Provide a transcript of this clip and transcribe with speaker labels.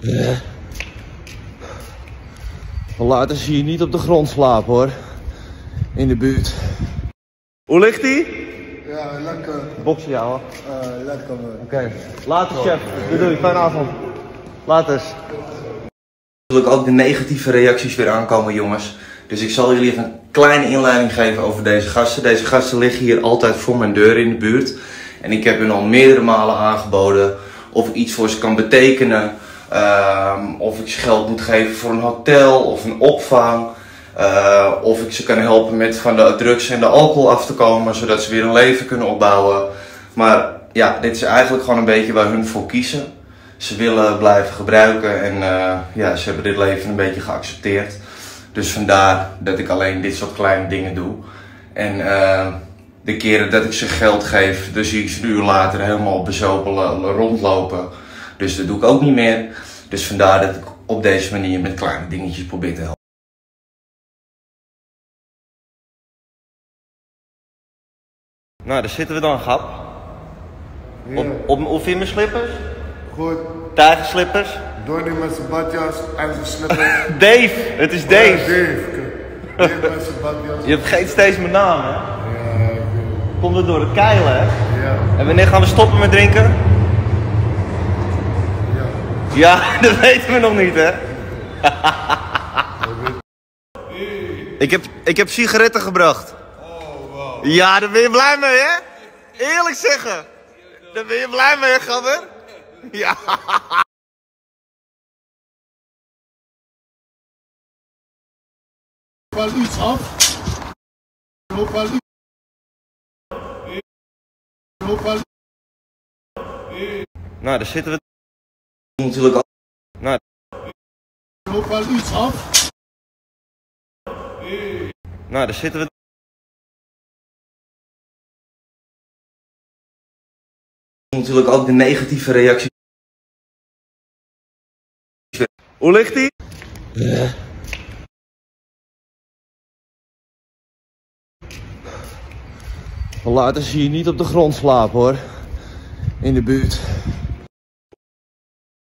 Speaker 1: Later zie je niet op de grond slapen hoor. In de buurt. Hoe ligt ie?
Speaker 2: Ja, lekker.
Speaker 1: Boksen jou hoor.
Speaker 2: Lekker man.
Speaker 1: Oké. Later chef. Doei, fijne avond. Later. Natuurlijk ook de negatieve reacties weer aankomen jongens. Dus ik zal jullie even een kleine inleiding geven over deze gasten. Deze gasten liggen hier altijd voor mijn deur in de buurt. En ik heb hun al meerdere malen aangeboden of ik iets voor ze kan betekenen. Of ik ze geld moet geven voor een hotel of een opvang. Of ik ze kan helpen met van de drugs en de alcohol af te komen, zodat ze weer een leven kunnen opbouwen. Maar ja, dit is eigenlijk gewoon een beetje waar hun voor kiezen. Ze willen blijven gebruiken en ja, ze hebben dit leven een beetje geaccepteerd. Dus vandaar dat ik alleen dit soort kleine dingen doe. En de keren dat ik ze geld geef, dan zie ik ze een uur later helemaal bezopen rondlopen. Dus dat doe ik ook niet meer. Dus vandaar dat ik op deze manier met kleine dingetjes probeer te helpen. Nou, daar zitten we dan, Gap.
Speaker 2: Ja.
Speaker 1: Of in mijn slippers?
Speaker 2: Goed.
Speaker 1: Tijgerslippers?
Speaker 2: Donnie met zijn badjas, ijzerslippers.
Speaker 1: Dave, het is Dave.
Speaker 2: Ja, Dave. Dave met zijn badjas.
Speaker 1: Je vergeet steeds mijn naam, hè?
Speaker 2: Ja, ik weet
Speaker 1: Komt het door het keilen, hè?
Speaker 2: het. Ja.
Speaker 1: En wanneer gaan we stoppen met drinken?
Speaker 2: Ja.
Speaker 1: Ja, dat weten we nog niet, hè? Ik heb sigaretten gebracht.
Speaker 2: Oh, wow.
Speaker 1: Ja, daar ben je blij mee, hè? Eerlijk zeggen. Daar ben je blij mee, hè, Gabber? Ja.
Speaker 2: Wel iets af. Loop wel iets. Loop wel.
Speaker 1: Nou, daar zitten we natuurlijk al. Nou,
Speaker 2: Loop wel iets af.
Speaker 1: nou, daar zitten we natuurlijk ook de negatieve reacties. Hoe ligt ie? Later zie je niet op de grond slapen hoor. In de buurt.